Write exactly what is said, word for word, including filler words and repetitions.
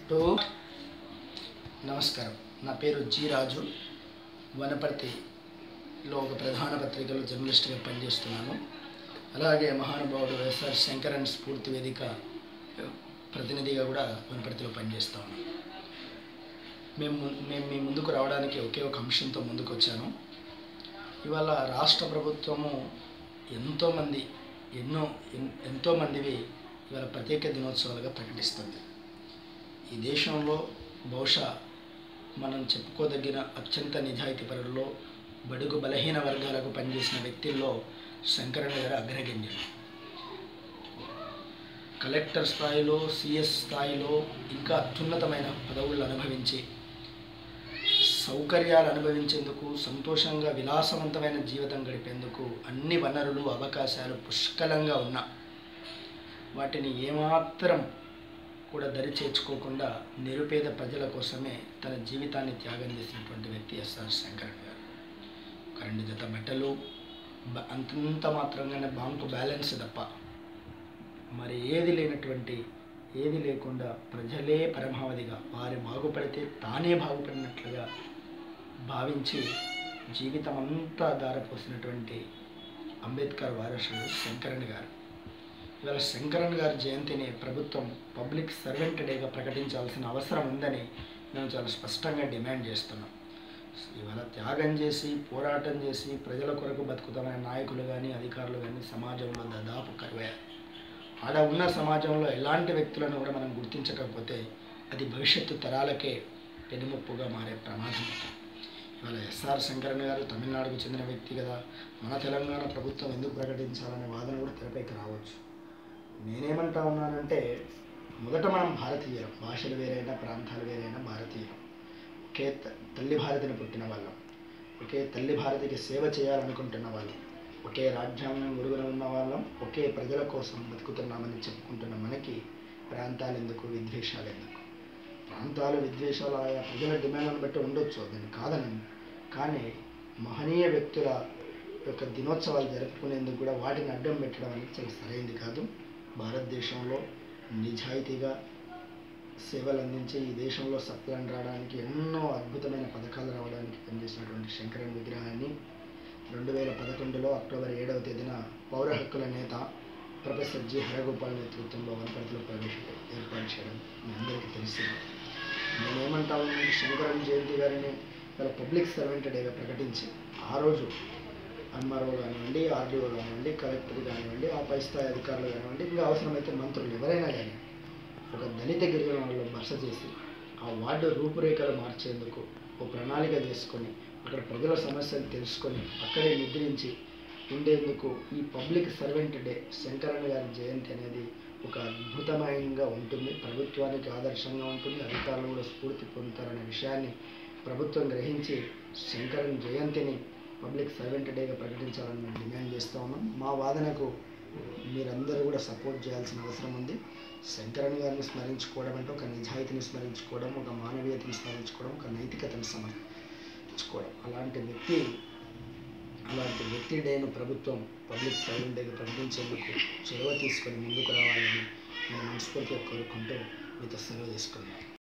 Two నమస్కారం. నా పేరు జి రాజు. వనపర్తిలో ఒక ప్రధాన పత్రికలో జర్నలిస్ట్గా పనిచేస్తున్నాను. అలాగే మహానుభావుడు వైఎస్ఆర్ శంకరన్ స్ఫూర్తి వేదిక ప్రతినిధిగా కూడా వనపర్తిలో పనిచేస్తా ఉన్నాను. మేము మేము మీ ముందుకు రావడానికి ఒకే ఒక అంశంతో ముందుకు వచ్చాను. ఇవాళ రాష్ట్ర ప్రభుత్వము ఎంతోమంది ఎన్నో ఎంతోమందివి ఇవాళ ప్రత్యేక దినోత్సవాలుగా ప్రకటిస్తుంది. ఈ దేశంలో బహుశా మనం చెప్పుకోదగిన అత్యంత నిజాయితీపరుల్లో బడుగు బలహీన వర్గాలకు పనిచేసిన వ్యక్తుల్లో శంకరన్ గారు అగ్రగణ్యులు. కలెక్టర్ స్థాయిలో, సిఎస్ స్థాయిలో ఇంకా అత్యున్నతమైన పదవులు అనుభవించి సౌకర్యాలు అనుభవించేందుకు, సంతోషంగా విలాసవంతమైన జీవితం గడిపేందుకు అన్ని వనరులు, అవకాశాలు పుష్కలంగా ఉన్నా వాటిని ఏమాత్రం కూడా దరి చేర్చుకోకుండా నిరుపేద ప్రజల కోసమే తన జీవితాన్ని త్యాగం చేసినటువంటి వ్యక్తి ఎస్ఆర్ శంకరన్ గారు. ఒక రెండు జత బట్టలు, అంతంత మాత్రంగానే బ్యాంకు బ్యాలెన్స్ తప్ప మరి ఏది లేనటువంటి, ఏది లేకుండా ప్రజలే పరమావధిగా వారి బాగుపడితే తానే బాగుపడినట్లుగా భావించి జీవితం అంతా దారపోసినటువంటి అంబేద్కర్ వారసుడు శంకరన్ గారు. ఇవాళ శంకరన్ గారి జయంతిని ప్రభుత్వం పబ్లిక్ సర్వెంట్ డేగా ప్రకటించాల్సిన అవసరం ఉందని మేము చాలా స్పష్టంగా డిమాండ్ చేస్తున్నాం. ఇవాళ త్యాగం చేసి, పోరాటం చేసి ప్రజల కొరకు బతుకుతున్న నాయకులు కానీ, అధికారులు కానీ సమాజంలో దాదాపు కరువయ్యారు. ఆడ ఉన్న సమాజంలో ఎలాంటి వ్యక్తులను కూడా మనం గుర్తించకపోతే అది భవిష్యత్తు తరాలకే పెనుముప్పుగా మారే ప్రమాదం. ఇవాళ ఎస్ఆర్ శంకరన్ గారు తమిళనాడుకు చెందిన వ్యక్తి కదా, మన తెలంగాణ ప్రభుత్వం ఎందుకు ప్రకటించాలనే వాదన కూడా తెరపైకి రావచ్చు. నేనేమంటా ఉన్నానంటే, మొదట మనం భారతీయులం, భాషలు వేరైనా, ప్రాంతాలు వేరైనా భారతీయులం. ఒకే తల్లి భారతిని పుట్టిన వాళ్ళం, ఒకే తల్లి భారతికి సేవ చేయాలనుకుంటున్న వాళ్ళం, ఒకే రాజ్యాంగం గురుగున ఉన్న వాళ్ళం, ఒకే ప్రజల కోసం బతుకుతున్నామని చెప్పుకుంటున్న మనకి ప్రాంతాలు ఎందుకు, విద్వేషాలు ఎందుకు? ప్రాంతాలు, విద్వేషాలు ఆయా ప్రజల డిమాండ్లను బట్టి ఉండొచ్చు, దాన్ని కాదని. కానీ మహనీయ వ్యక్తుల యొక్క దినోత్సవాలు జరుపుకునేందుకు కూడా వాటిని అడ్డం పెట్టడం అనేది చాలా సరైనది కాదు. భారతదేశంలో నిజాయితీగా సేవలు అందించి ఈ దేశంలో సత్యాన్ని రావడానికి, ఎన్నో అద్భుతమైన పథకాలు రావడానికి పనిచేసినటువంటి శంకరన్ విగ్రహాన్ని రెండు వేల పదకొండులో అక్టోబర్ ఏడవ తేదీన పౌర హక్కుల నేత ప్రొఫెసర్ జి హరగోపాల్ నేతృత్వంలో వనపర్తిలో ప్రవేశ ఏర్పాటు చేయడం మీ అందరికీ తెలిసింది. నేనేమంటాను, శంకరన్ జయంతి గారిని వాళ్ళ పబ్లిక్ సర్వెంట్ డేగా ప్రకటించి ఆ రోజు ఎంఆర్ఓ కానివ్వండి, ఆర్డీఓ కానివ్వండి, కలెక్టర్ కానివ్వండి, ఆ పై స్థాయి అధికారులు కానివ్వండి, ఇంకా అవసరమైతే మంత్రులు ఎవరైనా కానీ ఒక దళిత గిరిజనులను బస చేసి ఆ వార్డు రూపురేఖలు మార్చేందుకు ఒక ప్రణాళిక చేసుకొని అక్కడ ప్రజల సమస్యలు తెలుసుకొని అక్కడే నిద్రించి ఉండేందుకు ఈ పబ్లిక్ సర్వెంట్ డే శంకరన్ గారి జయంతి అనేది ఒక అద్భుతమైనగా ఉంటుంది. ప్రభుత్వానికి ఆదర్శంగా ఉంటుంది, అధికారులు కూడా స్ఫూర్తి పొందుతారనే విషయాన్ని ప్రభుత్వం గ్రహించి శంకరన్ జయంతిని పబ్లిక్ సర్వెంట్ డేగా ప్రకటించాలని మేము డిమాండ్ చేస్తూ ఉన్నాం. మా వాదనకు మీరందరూ కూడా సపోర్ట్ చేయాల్సిన అవసరం ఉంది. శంకరన్ గారిని స్మరించుకోవడం అంటే ఒక నిజాయితీని స్మరించుకోవడం, ఒక మానవీయతను స్మరించుకోవడం, ఒక నైతికతను సమర్పించుకోవడం. అలాంటి వ్యక్తి అలాంటి వ్యక్తి డేను ప్రభుత్వం పబ్లిక్ సర్వెంట్ డేగా ప్రకటించేందుకు చొరవ తీసుకొని ముందుకు రావాలని నేను మనస్ఫూర్తిగా కోరుకుంటూ మీతో సెలవు తీసుకున్నాను.